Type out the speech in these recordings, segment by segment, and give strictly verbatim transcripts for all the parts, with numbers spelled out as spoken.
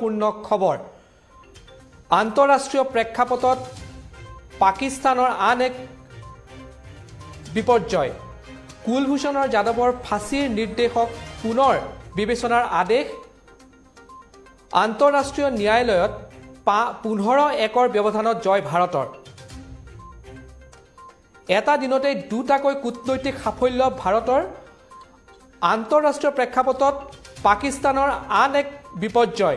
গুৰুত্বপূৰ্ণ খবৰ আন্তঃৰাষ্ট্ৰীয় প্ৰেক্ষাপটত পাকিস্তানৰ আন এক বিপৰ্যয় কুলভূষণ যাদৱৰ ফাঁচীৰ নিৰ্দেশক পুনৰ বিবেচনাৰ আদেশ আন্তঃৰাষ্ট্ৰীয় ন্যায়ালয়ত পোন্ধৰ একৰ ব্যৱধানত জয় ভাৰতৰ এটা দিনতে দুটাকৈ কূটনৈতিক সাফল্য ভাৰতৰ আন্তঃৰাষ্ট্ৰীয় প্ৰেক্ষাপটত পাকিস্তানৰ আন এক বিপৰ্যয়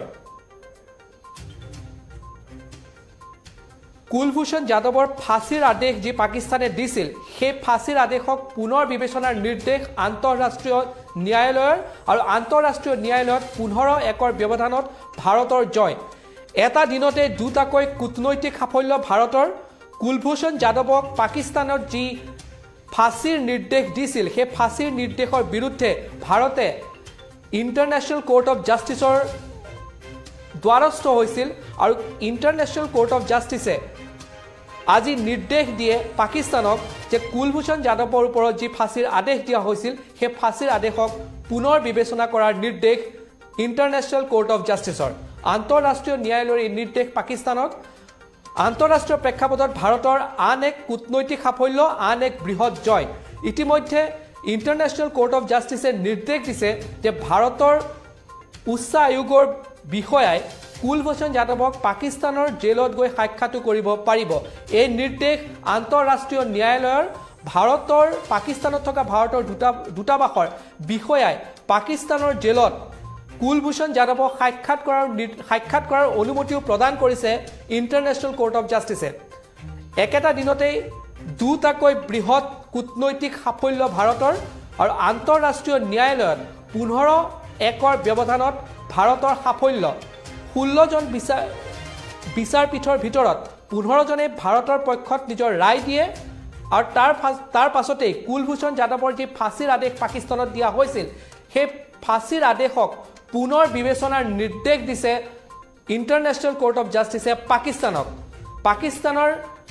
কুলভূষণ যাদৱৰ ফাঁচীৰ আদেশ যি পাকিস্তানে দিছিল সেই ফাঁচীৰ আদেশক পুনৰ বিবেচনাৰ নিৰ্দেশ আন্তঃৰাষ্ট্ৰীয় ন্যায়ালয়ৰ আৰু আন্তঃৰাষ্ট্ৰীয় ন্যায়ালয়ত পোন্ধৰ একৰ ব্যৱধানত ভাৰতৰ জয় এটা দিনতে দুটাকৈ কূটনৈতিক সাফল্য ভাৰতৰ কুলভূষণ যাদৱক পাকিস্তানত যি ফাঁচীৰ নিৰ্দেশ দিছিল সেই ফাঁচীৰ নিৰ্দেশৰ বিৰুদ্ধে ভাৰতে ইণ্টাৰনেশ্যনেল কোৰ্ট অফ জাষ্টিছৰ দ্বাৰস্থ হৈছিল আৰু ইণ্টাৰনেশ্যনেল কোৰ্ট অফ জাষ্টিছে আজি নিৰ্দেশ দিয়ে পাকিস্তানক যে কুলভূষণ যাদৱৰ ওপৰত যি ফাঁচীৰ আদেশ দিয়া হৈছিল সেই ফাঁচীৰ আদেশক পুনৰ বিবেচনা কৰাৰ নিৰ্দেশ ইণ্টাৰনেশ্যনেল কোৰ্ট অফ জাষ্টিছৰ আন্তঃৰাষ্ট্ৰীয় ন্যায়ালয়ৰ এই নিৰ্দেশ পাকিস্তানক আন্তঃৰাষ্ট্ৰীয় প্ৰেক্ষাপটত ভাৰতৰ আন এক কূটনৈতিক সাফল্য আন এক বৃহৎ জয় ইতিমধ্যে ইণ্টাৰনেশ্যনেল কোৰ্ট অফ জাষ্টিছে নিৰ্দেশ দিছে যে ভাৰতৰ উচ্চ আয়োগৰ বিষয়াই কুলভূষণ যাদৱক পাকিস্তানৰ জেলত গৈ সাক্ষাৎ কৰিব পাৰিব এই নিৰ্দেশ আন্তঃৰাষ্ট্ৰীয় ন্যায়ালয়ৰ ভাৰতৰ পাকিস্তানত থকা ভাৰতৰ দুটা দূতাবাসৰ বিষয়াই পাকিস্তানৰ জেলত কুলভূষণ যাদৱক সাক্ষাৎ কৰাৰ সাক্ষাৎ কৰাৰ অনুমতিও প্ৰদান কৰিছে ইণ্টাৰনেশ্যনেল কোৰ্ট অফ জাষ্টিছে একেটা দিনতেই দুটাকৈ বৃহৎ কূটনৈতিক সাফল্য ভাৰতৰ আৰু আন্তঃৰাষ্ট্ৰীয় ন্যায়ালয়ত পোন্ধৰ একৰ ব্যৱধানত ভাৰতৰ সাফল্য ষোল্ল জন বিচাৰ বিচাৰপীঠৰ ভিতৰত পোন্ধৰ জনে ভাৰতৰ পক্ষত নিজৰ ৰায় দিয়ে আৰু তাৰ তাৰ পাছতেই কুলভূষণ যাদৱৰ যি ফাঁচীৰ আদেশ পাকিস্তানত দিয়া হৈছিল সেই ফাঁচীৰ আদেশক পুনৰ বিবেচনাৰ নিৰ্দেশ দিছে ইণ্টাৰনেশ্যনেল কোৰ্ট অফ জাষ্টিছে পাকিস্তানক পাকিস্তানৰ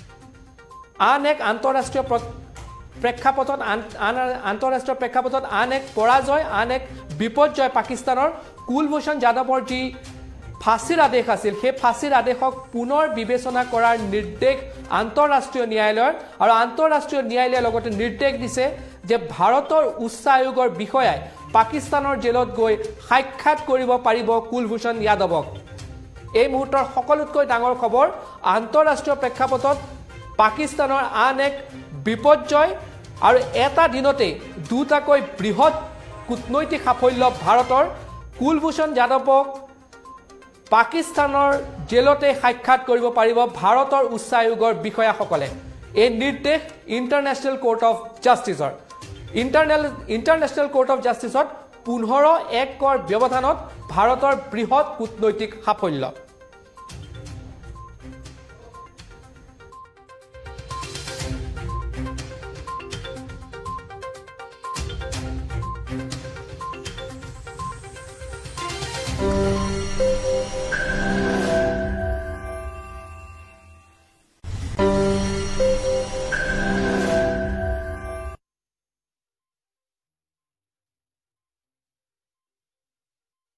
আন এক আন্তঃৰাষ্ট্ৰীয় প্ৰেক্ষাপটত আন আন্তঃৰাষ্ট্ৰীয় প্ৰেক্ষাপটত আন এক পৰাজয় আন এক বিপৰ্যয় পাকিস্তানৰ কুলভূষণ যাদৱৰ যি ফাঁচীৰ আদেশ আছিল সেই ফাঁচীৰ আদেশক পুনৰ বিবেচনা কৰাৰ নিৰ্দেশ আন্তঃৰাষ্ট্ৰীয় ন্যায়ালয়ৰ আৰু আন্তঃৰাষ্ট্ৰীয় ন্যায়ালয়ে লগতে নিৰ্দেশ দিছে যে ভাৰতৰ উচ্চ আয়োগৰ বিষয়াই পাকিস্তানৰ জেলত গৈ সাক্ষাৎ কৰিব পাৰিব কুলভূষণ যাদৱক এই মুহূৰ্তৰ সকলোতকৈ ডাঙৰ খবৰ আন্তঃৰাষ্ট্ৰীয় প্ৰেক্ষাপটত পাকিস্তানৰ আন এক বিপৰ্যয় আৰু এটা দিনতে দুটাকৈ বৃহৎ কূটনৈতিক সাফল্য ভাৰতৰ কুলভূষণ যাদৱক পাকিস্তানৰ জেলতে সাক্ষাৎ কৰিব পাৰিব ভাৰতৰ উচ্চ আয়োগৰ বিষয়াসকলে এই নিৰ্দেশ ইণ্টাৰনেশ্যনেল কোৰ্ট অফ জাষ্টিছৰ ইণ্টাৰনেল ইণ্টাৰনেশ্যনেল কোৰ্ট অফ জাষ্টিছত পোন্ধৰ একৰ ব্যৱধানত ভাৰতৰ বৃহৎ কূটনৈতিক সাফল্য